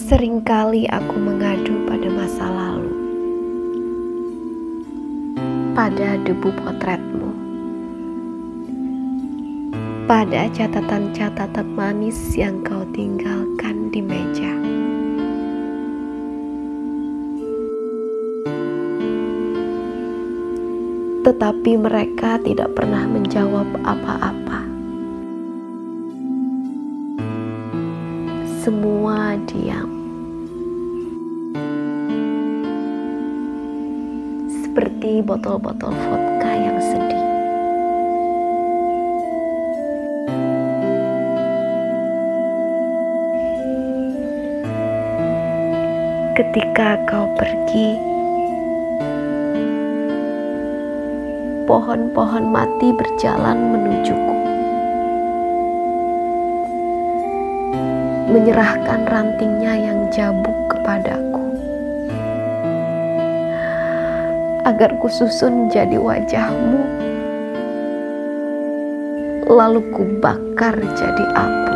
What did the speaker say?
Seringkali aku mengadu pada masa lalu, pada debu potretmu, pada catatan-catatan manis yang kau tinggalkan di meja. Tetapi mereka tidak pernah menjawab apa-apa. Semua diam, seperti botol-botol vodka yang sedih. Ketika kau pergi, pohon-pohon mati berjalan menujuku, menyerahkan rantingnya yang jabuk kepadaku, agar kususun jadi wajahmu, lalu kubakar jadi api.